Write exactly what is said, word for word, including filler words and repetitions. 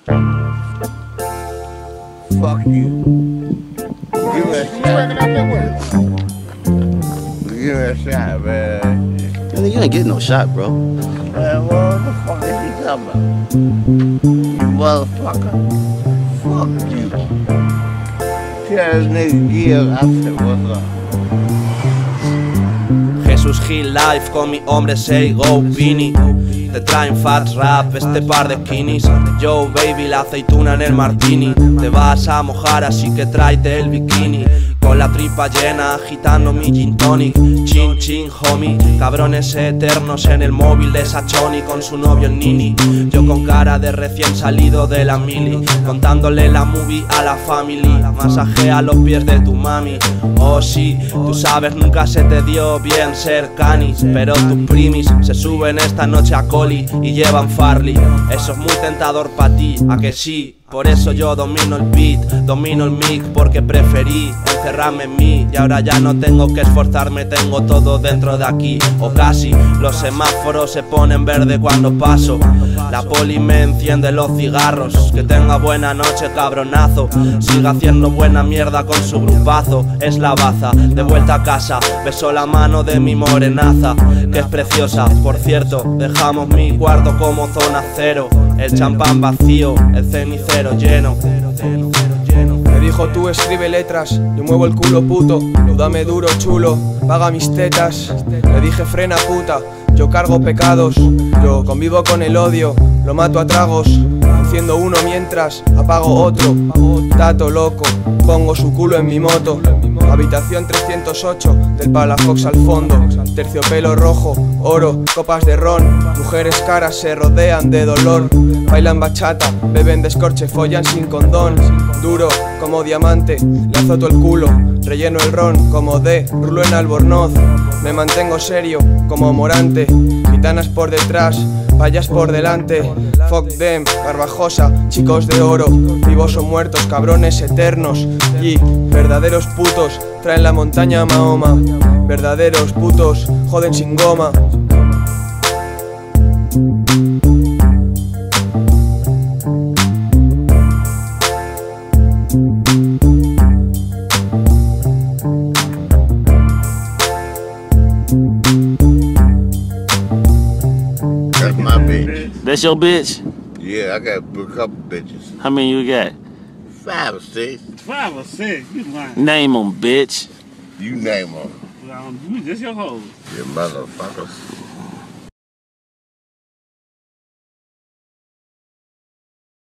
Fuck you. Give me a shot. Give me a shot, man. You ain't getting no shot, bro. Man, what the fuck is he talking about? You motherfucker. Fuck you. Tell this nigga give. I said, what's up? Jesús Gil Life con mi hombre Say Go Pini. Te traen fat rap, este par de skinnies. Yo baby, la aceituna en el martini. Te vas a mojar así que tráete el bikini. Con la tripa llena, agitando mi gin tonic. Chin chin homie, cabrones eternos en el móvil de Sachoni con su novio el Nini. Yo con cara de recién salido de la mili, contándole la movie a la family. Masajea los pies de tu mami. Oh sí, tú sabes nunca se te dio bien ser canis, pero tus primis se suben esta noche a Coli y llevan Farley. Eso es muy tentador pa' ti, ¿a que sí? Por eso yo domino el beat, domino el mic porque preferí encerrarme en mí. Y ahora ya no tengo que esforzarme, tengo todo dentro de aquí. O casi, los semáforos se ponen verde cuando paso. La poli me enciende los cigarros. Que tenga buena noche cabronazo. Siga haciendo buena mierda con su grupazo. Es la baza, de vuelta a casa. Beso la mano de mi morenaza, que es preciosa. Por cierto, dejamos mi cuarto como zona cero. El champán vacío, el cenicero lleno. Me dijo tú escribe letras, yo muevo el culo puto. Tú dame duro chulo, paga mis tetas. Le dije frena puta, yo cargo pecados. Yo convivo con el odio, lo mato a tragos. Enciendo uno mientras apago otro. Tato loco, pongo su culo en mi moto. Habitación trescientos ocho, del Palafox al fondo. Terciopelo rojo, oro, copas de ron. Mujeres caras se rodean de dolor. Bailan bachata, beben descorche, follan sin condón. Duro como diamante, le azoto el culo. Relleno el ron como de rulo en Albornoz. Me mantengo serio como Morante. Gitanas por detrás, payas por delante. Fuck them, Garbajosa, chicos de oro. Vivos o muertos, cabrones eternos. Y verdaderos putos traen la montaña a Mahoma. Verdaderos putos joden sin goma. That's my bitch. That's your bitch? Yeah, I got a couple bitches. How many you got? Five or six. Five or six? You lying. Name them, bitch. You name them. Um, you just your hoes. You motherfuckers.